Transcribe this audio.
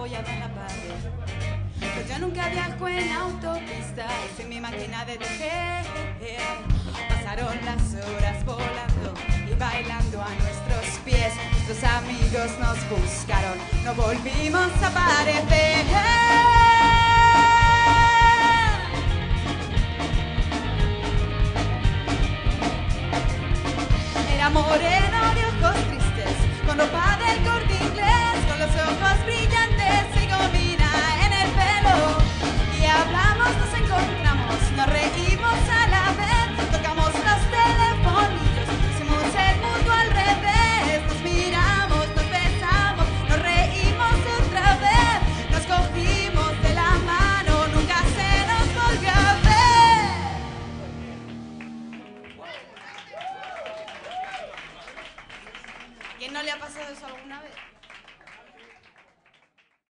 apoyado en la pared. Pues yo nunca viajo en autopista y sin mi máquina de tejer. Pasaron las horas volando y bailando a nuestros pies. Nuestros amigos nos buscaron, no volvimos a aparecer. Era moreno de ojos tristes, con ropa del Corte Inglés, con los ojos brillantes.